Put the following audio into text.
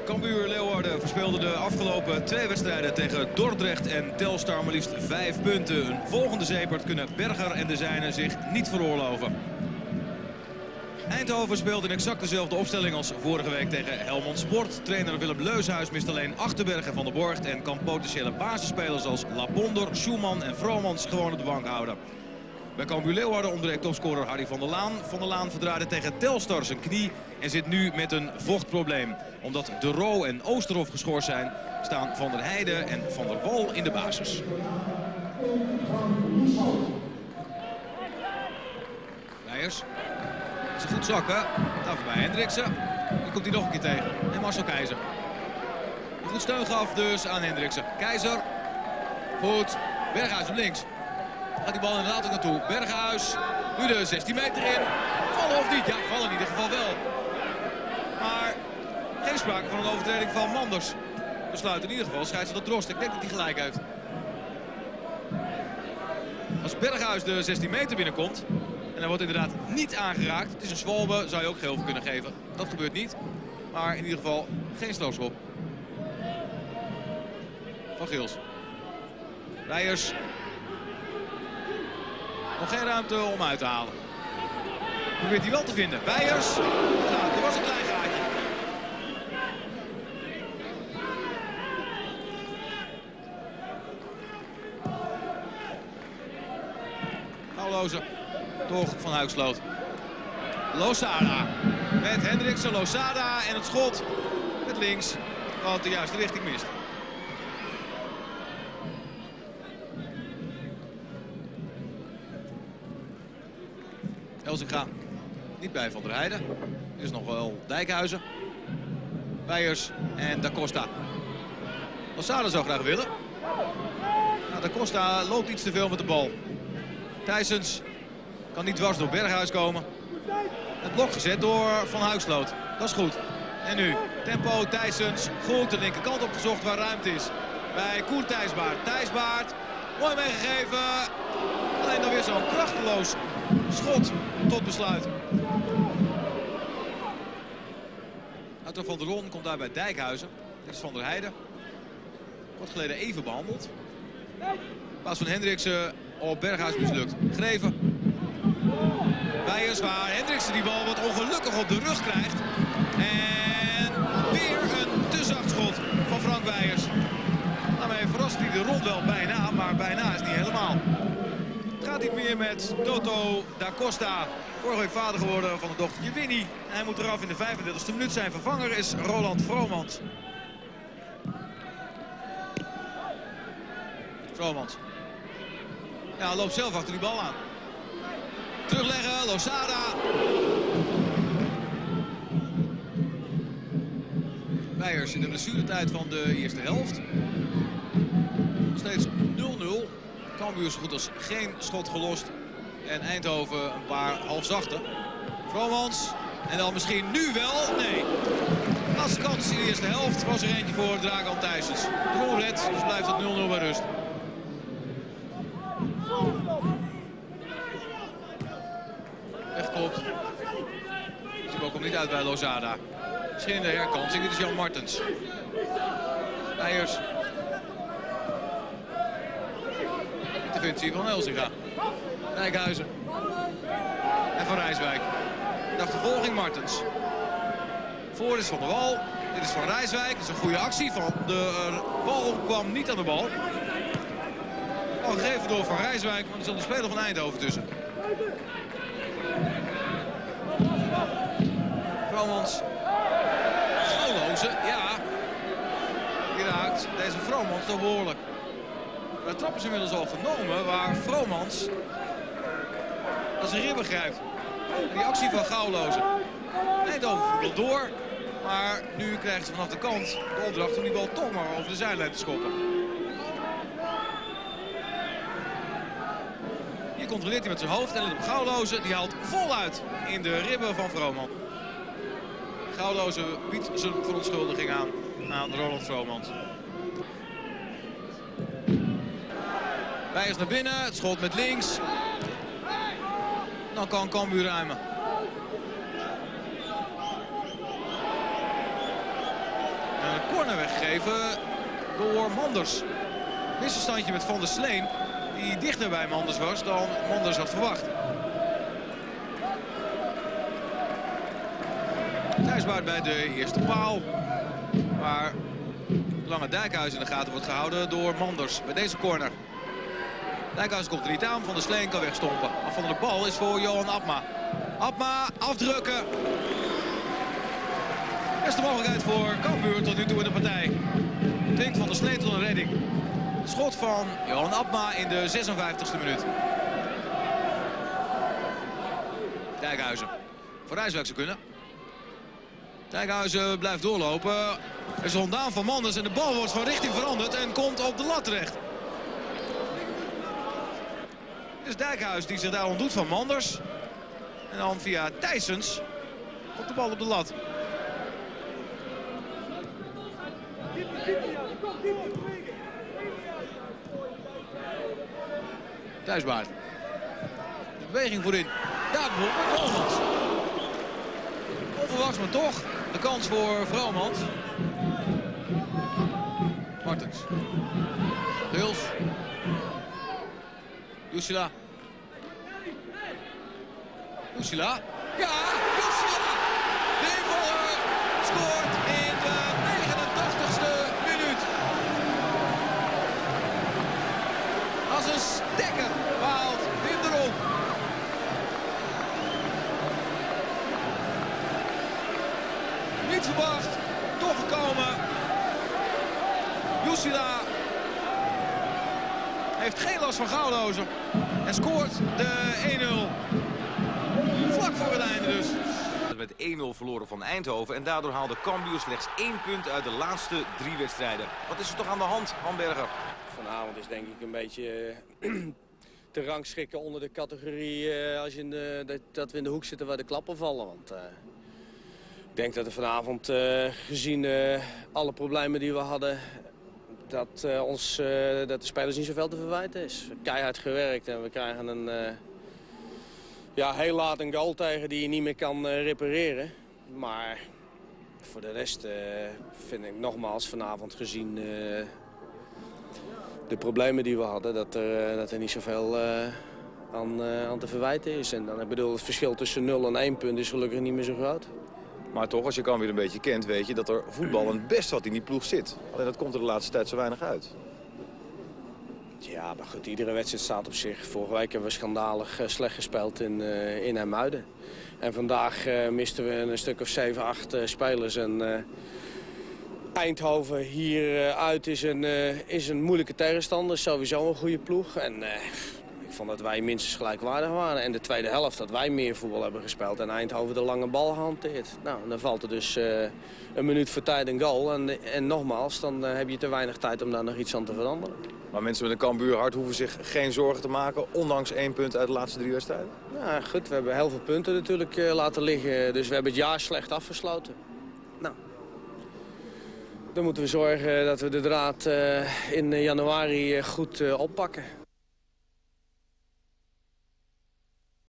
Cambuur Leeuwarden verspeelde de afgelopen 2 wedstrijden tegen Dordrecht en Telstar maar liefst 5 punten. Een volgende zeepert kunnen Berger en de zijnen zich niet veroorloven. Eindhoven speelde in exact dezelfde opstelling als vorige week tegen Helmond Sport. Trainer Willem Leushuis mist alleen Achterberg en Van der Borgt en kan potentiële basisspelers als Laponder, Schumann en Vromans gewoon op de bank houden. Bij Cambuur Leeuwarden ontbreekt topscorer Harry van der Laan. Van der Laan verdraaide tegen Telstar zijn knie en zit nu met een vochtprobleem. Omdat De Roo en Oosterhof geschorst zijn, staan Van der Heijden en Van der Wal in de basis. Leijers. Ze goed zakken. Daar voorbij Hendriksen. Die komt hij nog een keer tegen. En Marcel Keizer. Die goed steun gaf dus aan Hendriksen. Keizer. Goed. Berghuis op links. Gaat die bal inderdaad ook naartoe. Berghuis. Nu de 16 meter in. Vallen of niet? Ja, vallen in ieder geval wel. Maar geen sprake van een overtreding van Manders. Besluit in ieder geval scheidsrechter Drost. Ik denk dat hij gelijk heeft. Als Berghuis de 16 meter binnenkomt. En hij wordt inderdaad niet aangeraakt. Het is een zwalbe, zou je ook geel voor kunnen geven. Dat gebeurt niet. Maar in ieder geval geen strafschop. Van Geels. Rijers. Nog geen ruimte om uit te halen. Probeert hij wel te vinden. Wijers. Nou, er was een klein gaatje. Gauwloze. Toch van Huiksloot. Losada. Met Hendriksen, Losada en het schot met links. Wat de juiste richting mist. Elzinga niet bij Van der Heijden. Er is nog wel Dijkhuizen. Wijers en Da Costa. Losada zou graag willen. Nou, Da Costa loopt iets te veel met de bal. Thijsens kan niet dwars door Berghuis komen. Het blok gezet door Van Huiksloot. Dat is goed. En nu tempo Thijsens. Goed de linkerkant opgezocht waar ruimte is. Bij Koen Thijsbaard. Thijsbaard. Mooi meegegeven. Alleen dan weer zo'n krachteloos schot tot besluit. Arthur van der Ron komt daar bij Dijkhuizen. Dit is Van der Heijden. Kort geleden even behandeld. Paas van Hendriksen op Berghuis mislukt. Greven. Wijers waar Hendriksen die bal wat ongelukkig op de rug krijgt. En weer een te zacht schot van Frank Wijers. Daarmee verrast hij de rond wel bijna, maar bijna is niet helemaal. Het gaat niet meer met Toto Da Costa. Vorige week vader geworden van het dochtertje Winnie. Hij moet eraf in de 35e minuut. Zijn vervanger is Roland Vromans. Vromans. Ja, loopt zelf achter die bal aan. Terugleggen, Losada. Wijers in de blessuretijd van de eerste helft. Nog steeds 0-0. Cambuur zo goed als geen schot gelost. En Eindhoven een paar halfzachte. Vromans. En dan misschien nu wel. Nee. Laatste kans in de eerste helft was er eentje voor Dragan Thijsens. De onred, dus blijft het 0-0 bij rust. Wegkopt. Die bal komt niet uit bij Losada. Misschien in de herkansing. Dit is Jan Martens. Wijers. Interventie van Elzinga. Dijkhuizen. En Van Rijswijk. De achtervolging Martens. Voor is Van der Wal. Dit is Van Rijswijk. Dat is een goede actie. Van de Wal kwam niet aan de bal. Al gegeven door Van Rijswijk. Maar er zat een speler van Eindhoven tussen. Vromans. Gauwloze, ja. Die raakt deze Vromans toch behoorlijk. De trap is inmiddels al genomen waar Vromans als een ribben grijpt. En die actie van Gauwloze. Eindhoven voetbalt door. Maar nu krijgt ze vanaf de kant de opdracht om die bal toch maar over de zijlijn te schoppen. Hier controleert hij met zijn hoofd en let op Gauwloze. Die haalt voluit in de ribben van Vromans. Gauwloze biedt zijn verontschuldiging aan Roland Vromans. Wijers naar binnen, het schot met links. Dan kan Cambuur ruimen. Een corner weggegeven door Manders. Misverstandje met Van der Sleen, die dichter bij Manders was dan Manders had verwacht. Thuisbaard bij de eerste paal, waar Lange Dijkhuis in de gaten wordt gehouden door Manders bij deze corner. Dijkhuis komt er niet aan, Van der Sleen kan wegstompen. Afvallende bal is voor Johan Abma. Abma afdrukken. Beste mogelijkheid voor Cambuur tot nu toe in de partij. Dwingt Van der Sleen tot een redding. Schot van Johan Abma in de 56e minuut. Dijkhuizen. Voor Rijswijk zou kunnen. Dijkhuizen blijft doorlopen. Er is een ontdaan van Manders en de bal wordt van richting veranderd en komt op de lat terecht. Het is Dijkhuis die zich daar ontdoet van Manders. En dan via Thijssens komt de bal op de lat. Thuisbaard. De beweging voorin. Daar bijvoorbeeld Vromans. Onverwachts maar toch. De kans voor Vromans. Martens. Huls. Jusila. Jusila. Ja, Jusila. De invaller scoort in de 89ste minuut. Als een stekker behaalt Wim de Ron. Niet verwacht, toch gekomen. Jusila heeft geen last van Gouwlozer en scoort de 1-0. Vlak voor het einde dus. Met 1-0 verloren van Eindhoven en daardoor haalde Cambuur slechts 1 punt uit de laatste 3 wedstrijden. Wat is er toch aan de hand, Hamberger? Vanavond is denk ik een beetje te rangschikken onder de categorie als dat we in de hoek zitten waar de klappen vallen. Want ik denk dat er vanavond, gezien alle problemen die we hadden, dat de spelers niet zoveel te verwijten is. Keihard gewerkt en we krijgen een heel laat een goal tegen die je niet meer kan repareren. Maar voor de rest vind ik nogmaals vanavond gezien de problemen die we hadden, dat er niet zoveel aan te verwijten is. En dan, ik bedoel, het verschil tussen 0 en 1 punt is gelukkig niet meer zo groot. Maar toch, als je Cambuur een beetje kent, weet je dat er voetballend best wat in die ploeg zit. Alleen dat komt er de laatste tijd zo weinig uit. Ja, maar goed, iedere wedstrijd staat op zich. Vorige week hebben we schandalig slecht gespeeld in IJmuiden. En vandaag misten we een stuk of 7, 8 spelers. En Eindhoven hieruit is een moeilijke tegenstander. Sowieso een goede ploeg. En ik vond dat wij minstens gelijkwaardig waren. En de tweede helft dat wij meer voetbal hebben gespeeld. En Eindhoven de lange bal gehanteerd. Nou, dan valt er dus een minuut voor tijd een goal. En nogmaals, dan heb je te weinig tijd om daar nog iets aan te veranderen. Maar mensen met een Cambuur hart hoeven zich geen zorgen te maken, ondanks 1 punt uit de laatste 3 wedstrijden? Nou goed, we hebben heel veel punten natuurlijk laten liggen. Dus we hebben het jaar slecht afgesloten. Nou, dan moeten we zorgen dat we de draad in januari goed oppakken.